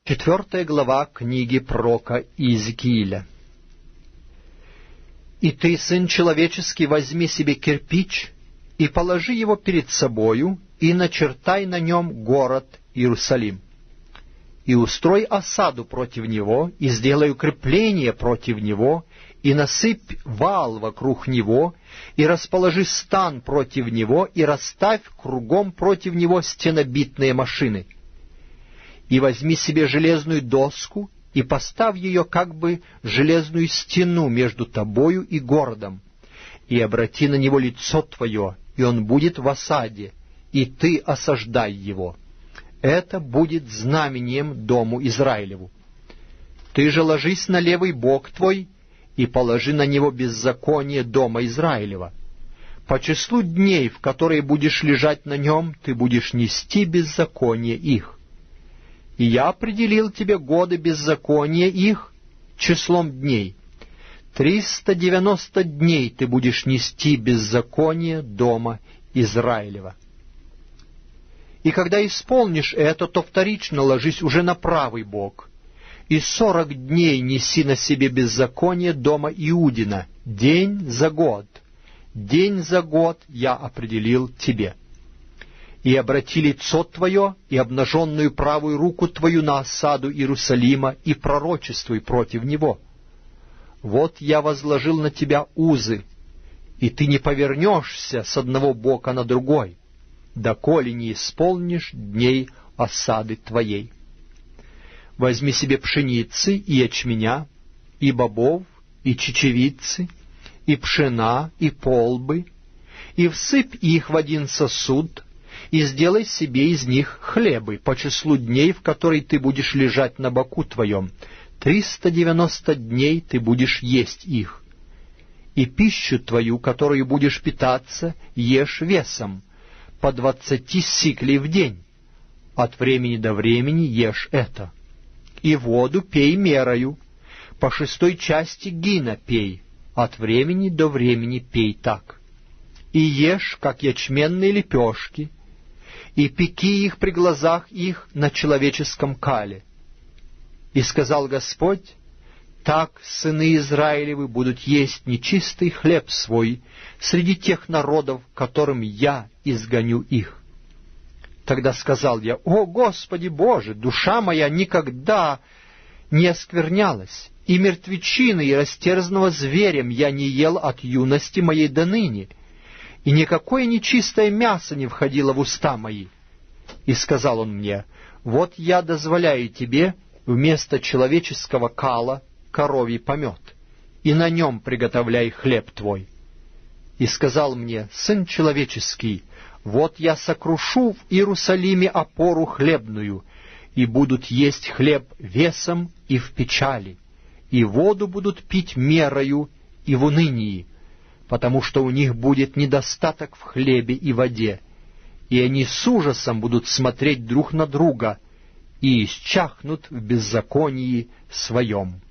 4 глава книги пророка Иезекииля. «И ты, сын человеческий, возьми себе кирпич и положи его перед собою, и начертай на нем город Иерусалим. И устрой осаду против него, и сделай укрепление против него, и насыпь вал вокруг него, и расположи стан против него, и расставь кругом против него стенобитные машины. И возьми себе железную доску, и поставь ее как бы железную стену между тобою и городом, и обрати на него лицо твое, и он будет в осаде, и ты осаждай его. Это будет знамением дому Израилеву. Ты же ложись на левый бок твой, и положи на него беззаконие дома Израилева. По числу дней, в которые будешь лежать на нем, ты будешь нести беззаконие их. И я определил тебе годы беззакония их числом дней. 390 дней ты будешь нести беззаконие дома Израилева. И когда исполнишь это, то вторично ложись уже на правый бок, и 40 дней неси на себе беззаконие дома Иудина, день за год я определил тебе. И обрати лицо твое и обнаженную правую руку твою на осаду Иерусалима, и пророчествуй против него. Вот я возложил на тебя узы, и ты не повернешься с одного бока на другой, доколе не исполнишь дней осады твоей. Возьми себе пшеницы и ячменя, и бобов, и чечевицы, и пшена, и полбы, и всыпь их в один сосуд, и сделай себе из них хлебы по числу дней, в которые ты будешь лежать на боку твоем. 390 дней ты будешь есть их. И пищу твою, которую будешь питаться, ешь весом, по 20 сиклей в день. От времени до времени ешь это. И воду пей мерою, по 6 части гина пей, от времени до времени пей так. И ешь, как ячменные лепешки, и пеки их при глазах их на человеческом кале. И сказал Господь: так сыны Израилевы будут есть нечистый хлеб свой среди тех народов, которым я изгоню их. Тогда сказал я: о Господи Боже, душа моя никогда не осквернялась, и мертвечины и растерзанного зверем я не ел от юности моей до ныне, и никакое нечистое мясо не входило в уста мои. И сказал он мне: вот я дозволяю тебе вместо человеческого кала коровий помет, и на нем приготовляй хлеб твой. И сказал мне: сын человеческий, вот я сокрушу в Иерусалиме опору хлебную, и будут есть хлеб весом и в печали, и воду будут пить мерою и в унынии, потому что у них будет недостаток в хлебе и воде, и они с ужасом будут смотреть друг на друга и исчахнут в беззаконии своем.